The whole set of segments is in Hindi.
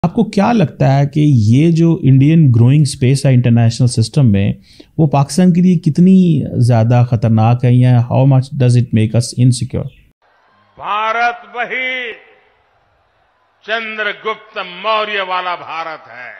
आपको क्या लगता है कि ये जो इंडियन ग्रोइंग स्पेस है इंटरनेशनल सिस्टम में, वो पाकिस्तान के लिए कितनी ज़्यादा खतरनाक है, या how much does it make us insecure? Bharat वही चंद्रगुप्त मौर्य वाला भारत है।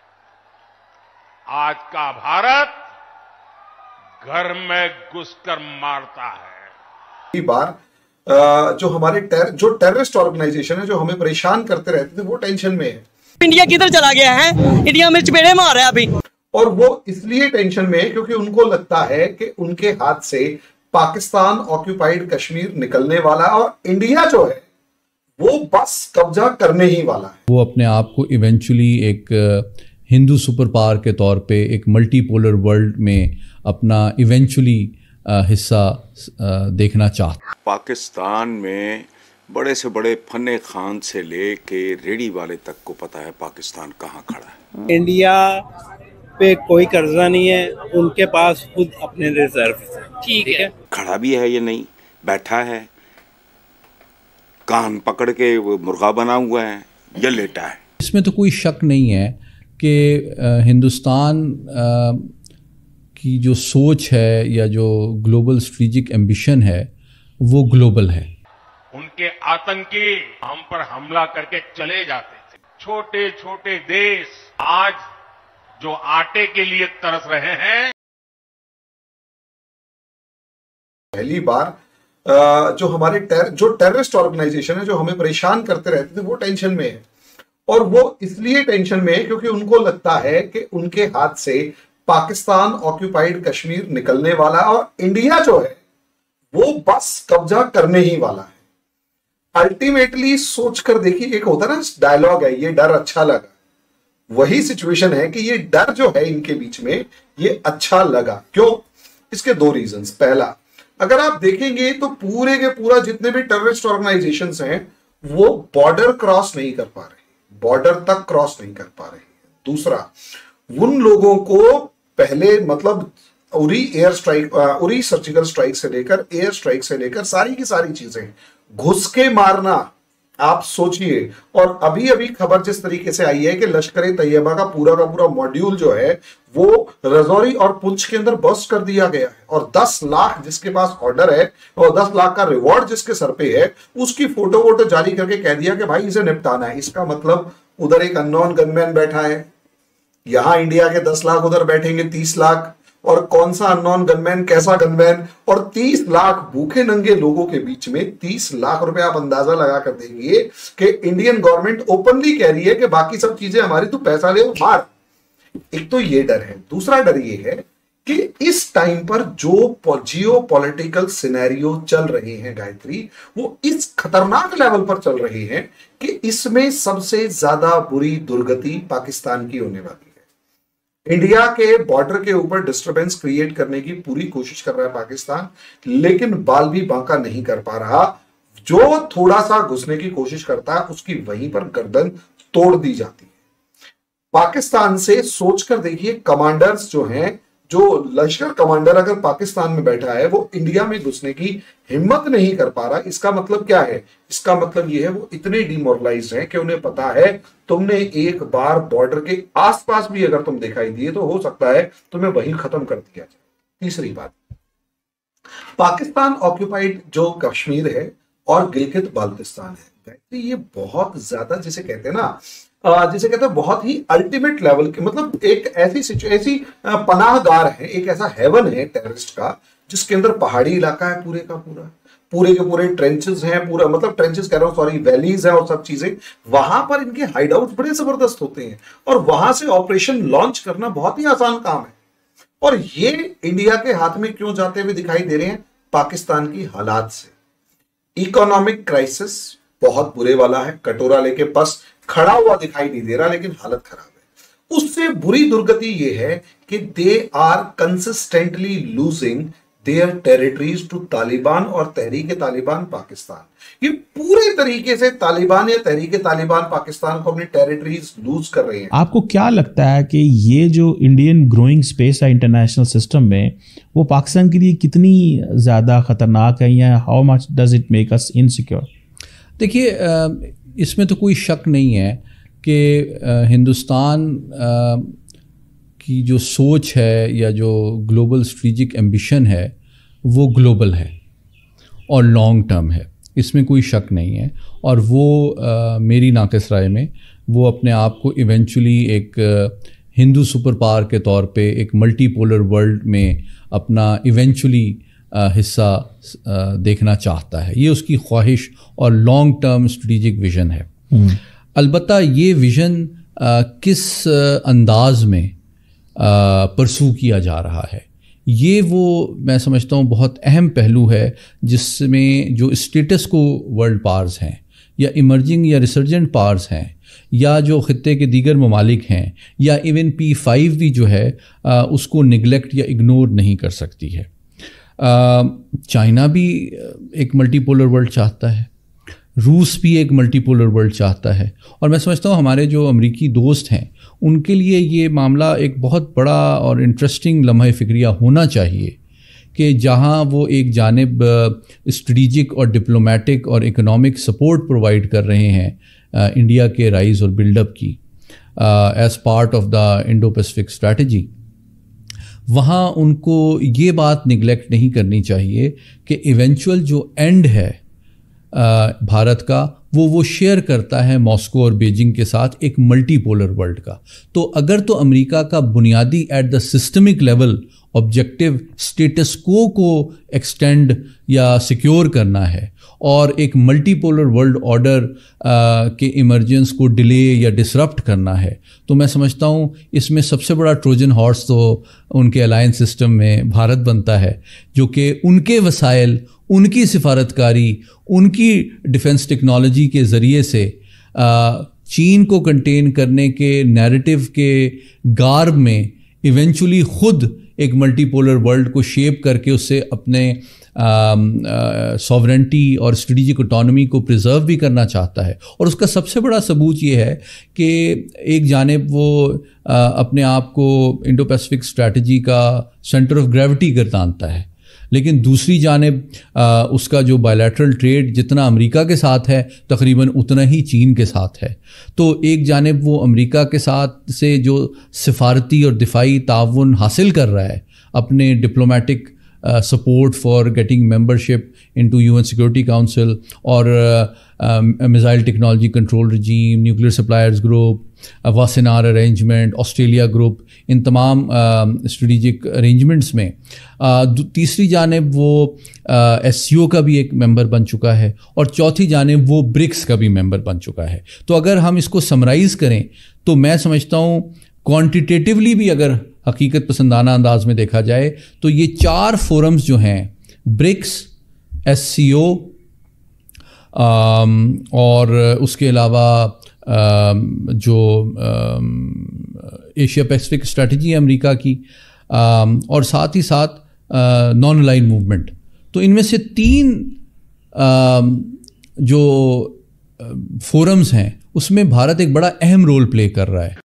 आज का भारत घर में घुसकर मारता है। बार जो हमारे जो टेररिस्ट ऑर्गेनाइजेशन है, जो हमें परेशान करते रहते थे, वो टेंशन में है। इंडिया किधर चला गया है? इंडिया में चपेड़े मार रहा है अभी, और वो इसलिए टेंशन में है क्योंकि उनको लगता है कि उनके हाथ से पाकिस्तान ऑक्यूपाइड कश्मीर निकलने वाला है और इंडिया जो है वो बस कब्जा करने ही वाला है। वो अपने आप को इवेंचुअली एक हिंदू सुपर पावर के तौर पे एक मल्टीपोलर वर्ल्ड में अपना इवेंचुअली हिस्सा देखना चाहता। पाकिस्तान में बड़े से बड़े फन्ने खान से लेके रेडी वाले तक को पता है पाकिस्तान कहाँ खड़ा है। इंडिया पे कोई कर्जा नहीं है, उनके पास खुद अपने रिजर्व। ठीक है, खड़ा भी है ये नहीं, बैठा है, कान पकड़ के मुर्गा बना हुआ है या लेटा है। इसमें तो कोई शक नहीं है कि हिंदुस्तान की जो सोच है या जो ग्लोबल स्ट्रेटेजिक एम्बिशन है वो ग्लोबल है। उनके आतंकी हम पर हमला करके चले जाते थे। छोटे छोटे देश आज जो आटे के लिए तरस रहे हैं। पहली बार जो हमारे जो टेररिस्ट ऑर्गेनाइजेशन है, जो हमें परेशान करते रहते थे, वो टेंशन में है। और वो इसलिए टेंशन में है क्योंकि उनको लगता है कि उनके हाथ से पाकिस्तान ऑक्यूपाइड कश्मीर निकलने वाला है और इंडिया जो है वो बस कब्जा करने ही वाला है। अल्टीमेटली सोच कर देखिए, एक होता है ना डायलॉग है, ये डर अच्छा लगा। वही सिचुएशन है कि ये डर जो है इनके बीच में, ये अच्छा लगा। क्यों? इसके दो रीजंस। पहला, अगर आप देखेंगे तो पूरे के पूरा जितने भी टेररिस्ट ऑर्गेनाइजेशंस हैं वो बॉर्डर क्रॉस नहीं कर पा रहे, बॉर्डर तक क्रॉस नहीं कर पा रहे। दूसरा, उन लोगों को पहले मतलब उरी सर्जिकल स्ट्राइक से लेकर एयर स्ट्राइक से लेकर सारी की सारी चीजें घुस के मारना, आप सोचिए। और अभी अभी खबर जिस तरीके से आई है कि लश्कर तैयबा का पूरा मॉड्यूल जो है वो रजौरी और पुंछ के अंदर बस्ट कर दिया गया है, और 10 लाख जिसके पास ऑर्डर है और 10 लाख का रिवॉर्ड जिसके सर पे है, उसकी फोटो वोटो जारी करके कह दिया कि भाई इसे निपटाना है। इसका मतलब उधर एक अननोन गनमैन बैठा है, यहां इंडिया के 10 लाख, उधर बैठेंगे 30 लाख। और कौन सा अननोन गनमैन, कैसा गनमैन, और 30 लाख भूखे नंगे लोगों के बीच में 30 लाख रुपए आप अंदाजा लगा कर देंगे कि इंडियन गवर्नमेंट ओपनली कह रही है कि बाकी सब चीजें हमारी, तू पैसा ले और मार। एक तो ये डर है। दूसरा डर ये है कि इस टाइम पर जो जियो पॉलिटिकल सिनेरियो चल रहे हैं गायत्री, वो इस खतरनाक लेवल पर चल रहे हैं कि इसमें सबसे ज्यादा बुरी दुर्गति पाकिस्तान की होने वाली है। इंडिया के बॉर्डर के ऊपर डिस्टरबेंस क्रिएट करने की पूरी कोशिश कर रहा है पाकिस्तान, लेकिन बाल भी बांका नहीं कर पा रहा। जो थोड़ा सा घुसने की कोशिश करता है उसकी वहीं पर गर्दन तोड़ दी जाती है। पाकिस्तान से सोचकर देखिए, कमांडर्स जो हैं, जो लश्कर कमांडर अगर पाकिस्तान में बैठा है वो इंडिया में घुसने की हिम्मत नहीं कर पा रहा। इसका मतलब क्या है? इसका मतलब ये है वो इतने डिमोरलाइज्ड हैं कि उन्हें पता है तुमने एक बार बॉर्डर के आसपास भी अगर तुम दिखाई दिए तो हो सकता है तुम्हें वहीं खत्म कर दिया जाए। तीसरी बात, पाकिस्तान ऑक्यूपाइड जो कश्मीर है और गिलगित बाल्टिस्तान है, ये बहुत ज्यादा जिसे कहते हैं ना, जिसे कहते हैं बहुत ही अल्टीमेट लेवल के, मतलब एक ऐसी पनाहगार है, एक ऐसा हेवन है टेररिस्ट का, जिसके अंदर पहाड़ी इलाका है पूरे के पूरे ट्रेंचेस हैं, पूरा मतलब ट्रेंचेस कह रहा हूं, सॉरी, वैलीज हैं और सब चीजें। वहां पर इनके हाइडआउट्स बड़े जबरदस्त होते हैं और वहां से ऑपरेशन लॉन्च करना बहुत ही आसान काम है। और ये इंडिया के हाथ में क्यों जाते हुए दिखाई दे रहे हैं? पाकिस्तान की हालात से। इकोनॉमिक क्राइसिस बहुत बुरे वाला है, कटोरा लेके बस खड़ा हुआ दिखाई नहीं दे रहा, लेकिन हालत खराब है। उससे बुरी दुर्गति यह है कि they are consistently losing their territories to Taliban और तहरीक तालिबान पाकिस्तान। ये पूरे तरीके से तालिबान या तहरीक तालिबान पाकिस्तान को अपनी टेरिटरीज लूज कर रहे हैं। आपको क्या लगता है कि ये जो इंडियन ग्रोइंग स्पेस है इंटरनेशनल सिस्टम में, वो पाकिस्तान के लिए कितनी ज्यादा खतरनाक है, या how much does it make us insecure? देखिए, इसमें तो कोई शक नहीं है कि हिंदुस्तान की जो सोच है या जो ग्लोबल स्ट्रेटेजिक एम्बिशन है वो ग्लोबल है और लॉन्ग टर्म है, इसमें कोई शक नहीं है। और वो मेरी नाक़िस राय में वो अपने आप को इवेंचुअली एक हिंदू सुपर पावर के तौर पे एक मल्टीपोलर वर्ल्ड में अपना इवेंचुअली हिस्सा देखना चाहता है। ये उसकी ख्वाहिश और लॉन्ग टर्म स्ट्रेटेजिक विज़न है। अलबत्ता ये विज़न किस अंदाज में परसू किया जा रहा है, ये वो मैं समझता हूँ बहुत अहम पहलू है जिसमें जो स्टेटस को वर्ल्ड पावर्स हैं या इमर्जिंग या रिसर्जेंट पावर्स हैं या जो ख़ित्ते के दीगर ममालिक हैं या इवन P5 भी जो है उसको निगलेक्ट या इग्नोर नहीं कर सकती है। चाइना भी एक मल्टीपोलर वर्ल्ड चाहता है, रूस भी एक मल्टीपोलर वर्ल्ड चाहता है, और मैं समझता हूँ हमारे जो अमरीकी दोस्त हैं उनके लिए ये मामला एक बहुत बड़ा और इंटरेस्टिंग लम्हा फ़िक्रिया होना चाहिए कि जहाँ वो एक जानिब स्ट्रेटेजिक और डिप्लोमेटिक और इकोनॉमिक सपोर्ट प्रोवाइड कर रहे हैं इंडिया के राइज और बिल्डअप की as part of the Indo Pacific strategy, वहाँ उनको ये बात निगलेक्ट नहीं करनी चाहिए कि इवेंचुअल जो एंड है भारत का वो शेयर करता है मॉस्को और बीजिंग के साथ एक मल्टीपोलर वर्ल्ड का। तो अगर तो अमेरिका का बुनियादी at the systemic level objective status quo extend या सिक्योर करना है और एक मल्टीपोलर वर्ल्ड ऑर्डर के इमर्जेंस को डिले या डिसरप्ट करना है, तो मैं समझता हूँ इसमें सबसे बड़ा ट्रोजन हॉर्स तो उनके अलायंस सिस्टम में भारत बनता है, जो कि उनके वसाइल, उनकी सिफारतकारी, उनकी डिफेंस टेक्नोलॉजी के ज़रिए से चीन को कंटेन करने के नैरेटिव के गार्ब में इवेंचुअली खुद एक मल्टीपोलर वर्ल्ड को शेप करके उससे अपने सॉवरेंटी और स्ट्रेटेजिक ऑटोनॉमी को प्रिजर्व भी करना चाहता है। और उसका सबसे बड़ा सबूत ये है कि एक जानिब वो अपने आप को इंडो पैसिफिक स्ट्रैटेजी का सेंटर ऑफ ग्रेविटी गर्दानता है, लेकिन दूसरी जानिब उसका जो बायलैटरल ट्रेड जितना अमेरिका के साथ है तकरीबन उतना ही चीन के साथ है। तो एक जानिब वो अमेरिका के साथ से जो सिफारती और दिफाई ताउन हासिल कर रहा है अपने diplomatic support for getting membership into UN security council और missile technology control regime, nuclear suppliers group, Wassenaar arrangement, Australia group, इन तमाम स्ट्रेटेजिक अरेंजमेंट्स में तीसरी जानिब वो SCO का भी एक मेंबर बन चुका है और चौथी जानिब वो ब्रिक्स का भी मेंबर बन चुका है। तो अगर हम इसको समराइज़ करें तो मैं समझता हूँ क्वांटिटेटिवली भी अगर हकीकत पसंदाना अंदाज में देखा जाए तो ये 4 फोरम्स जो हैं ब्रिक्स, SCO और उसके अलावा जो एशिया पैसिफिक स्ट्रैटेजी है अमेरिका की और साथ ही साथ नॉन अलाइंड मूवमेंट, तो इनमें से 3 जो फोरम्स हैं उसमें भारत एक बड़ा अहम रोल प्ले कर रहा है।